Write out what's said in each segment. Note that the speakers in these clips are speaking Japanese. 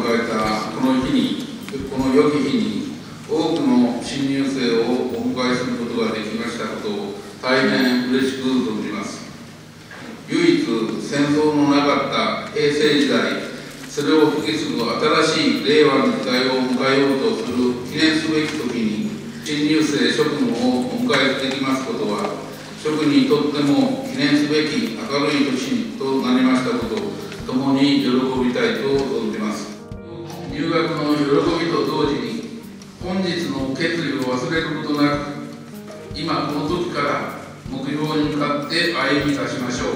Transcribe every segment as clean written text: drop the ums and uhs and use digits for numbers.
えたこの良き日に、多くの新入生をお迎えすることができましたことを大変嬉しく存じます。唯一戦争のなかった平成時代、それを引き継ぐ新しい令和の時代を迎えようとする記念すべき時に、新入生諸君をお迎えできますことは、諸君にとっても記念すべき明るい年となりましたことを共に喜びたいと存じます。入学の喜びと同時に、本日の決意を忘れることなく、今この時から目標に向かって歩み出しましょう。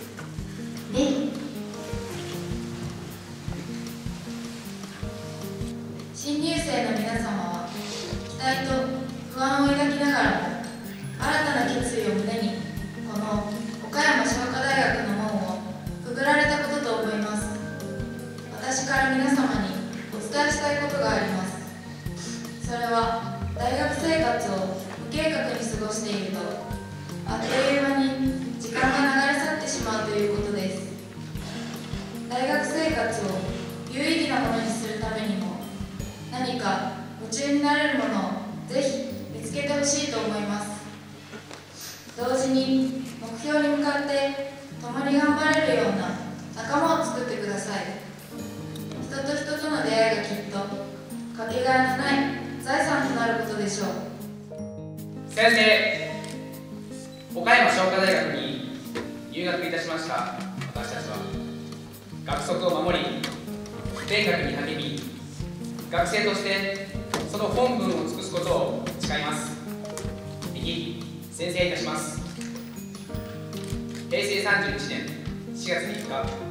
新入生の皆様は、期待と不安を抱きながらも、新たな決意を胸に、この岡山商科大学の門をくぐられたことと思います。私から皆様にお伝えしたいことがあります。それは、大学生活を無計画に過ごしていると、あっという間に時間が流れ去ってしまうということです。大学生活を有意義なものにするためにも、何か夢中になれるものをぜひ見つけてほしいと思います。同時に目標に向かって共に頑張れるような仲間を作ってください。人と人との出会いがきっとかけがえのない財産となることでしょう。 先生、岡山商科大学に入学いたしました私たちは、学則を守り、勉学に励み、学生としてその本分を尽くすことを誓います。右、宣誓いたします。平成31年4月3日。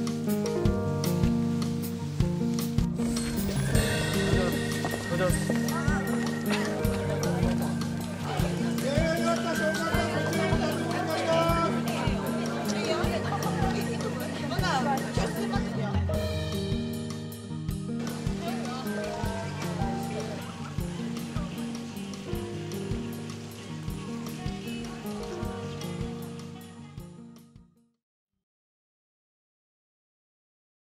どうぞ。